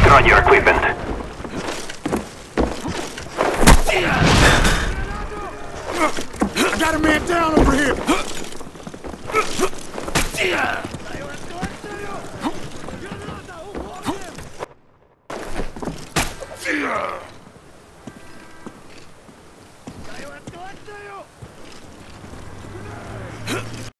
Destroy your equipment. I got a man down over here!